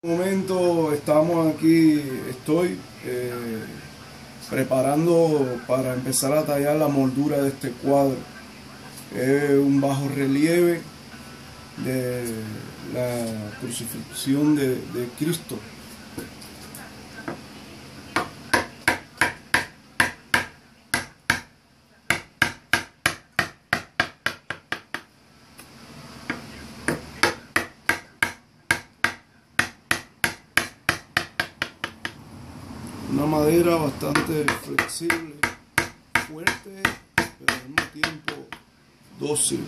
Momento estamos aquí, estoy preparando para empezar a tallar la moldura de este cuadro. Es un bajo relieve de la crucifixión de Cristo. Una madera bastante flexible, fuerte, pero al mismo tiempo dócil.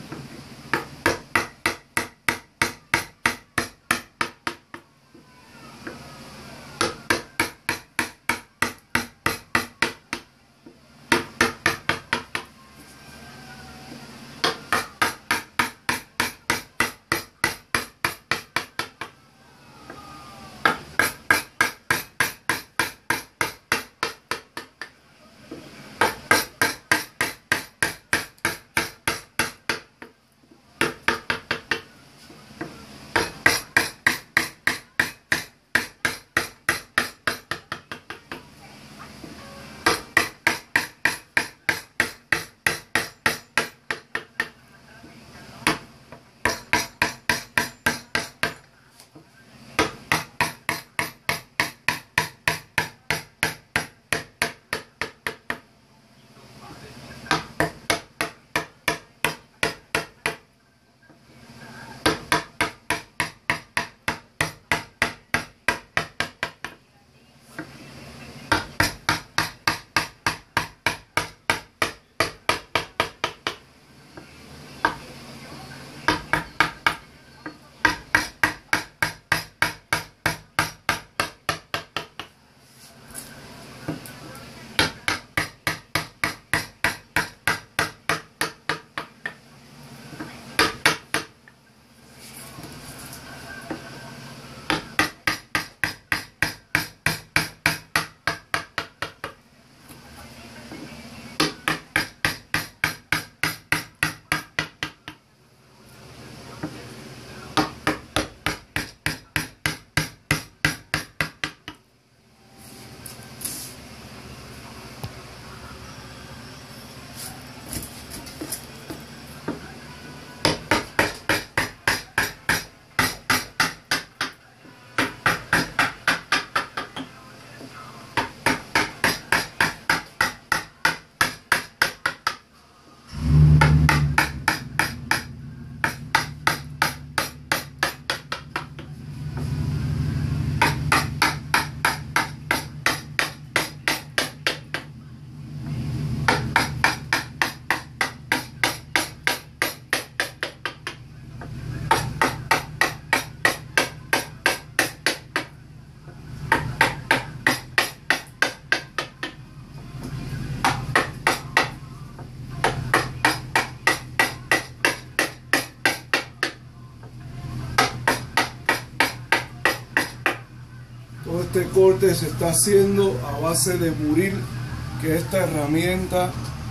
Todo este corte se está haciendo a base de buril, que esta herramienta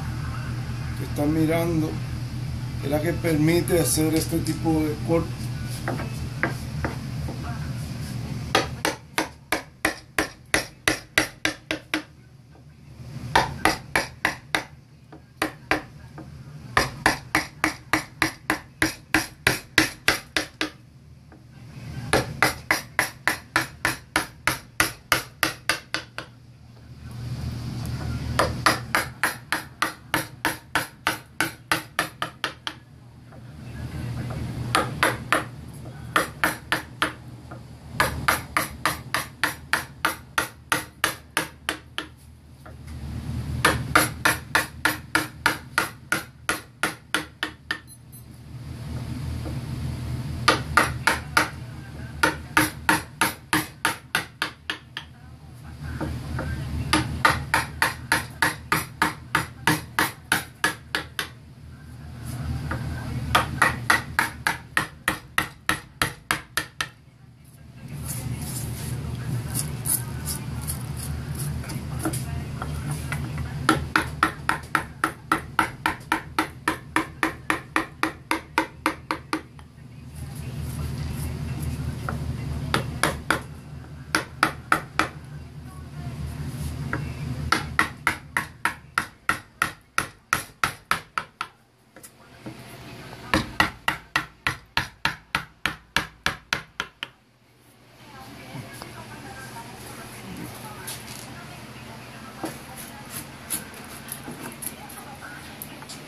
que están mirando es la que permite hacer este tipo de corte.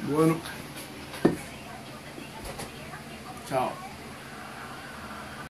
Bueno, chao.